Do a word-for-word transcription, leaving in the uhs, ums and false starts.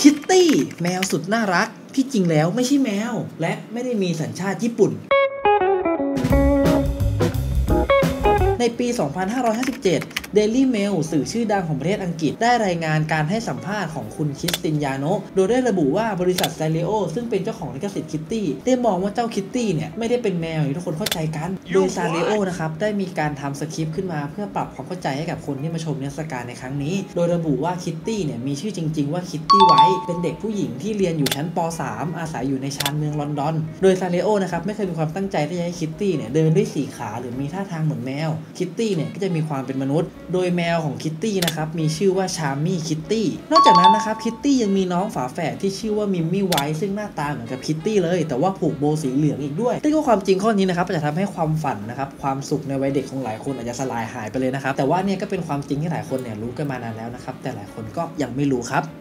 คิตตี้แมวสุดน่ารักที่จริงแล้วไม่ใช่แมวและไม่ได้มีสัญชาติญี่ปุ่นในปี สองพันห้าร้อยห้าสิบเจ็ด Daily Mail สื่อชื่อดังของประเทศอังกฤษได้รายงานการให้สัมภาษณ์ของคุณคริสตินยาโนะโดยได้ระบุว่าบริษัทไซเลโอซึ่งเป็นเจ้าของลิขสิทธิ์คิตตี้ได้มองว่าเจ้าคิตตี้เนี่ยไม่ได้เป็นแมวอย่างที่ทุกคนเข้าใจกันโดยไซเลโอนะครับได้มีการทำสคริปต์ขึ้นมาเพื่อปรับความเข้าใจให้กับคนที่มาชมนิทรรศการในครั้งนี้โดยระบุว่าคิตตี้เนี่ยมีชื่อจริงๆว่าคิตตี้ไวท์เป็นเด็กผู้หญิงที่เรียนอยู่ชั้นป สาม อาศัยอยู่ในชานเมืองลอนดอนโดยไซเลโอนะครับไม่เคยมีความตั้งใจที่จะให้คิตตี้เนี่ยเดินด้วยสี่ขาหรือมีท่าทางเหมือนแมวคิตตี้เนี่ยก็จะมีความเป็นมนุษย์โดยแมวของคิตตี้นะครับมีชื่อว่าชาร์มี่คิตตี้นอกจากนั้นนะครับคิตตี้ยังมีน้องฝาแฝดที่ชื่อว่ามิมมี่ไวท์ซึ่งหน้าตาเหมือนกับคิตตี้เลยแต่ว่าผูกโบสีเหลืองอีกด้วยซึ่งก็ความจริงข้อนี้นะครับจะทำให้ความฝันนะครับความสุขในวัยเด็กของหลายคนอาจจะสลายหายไปเลยนะครับแต่ว่าเนี่ยก็เป็นความจริงที่หลายคนเนี่ยรู้กันมานานแล้วนะครับแต่หลายคนก็ยังไม่รู้ครับ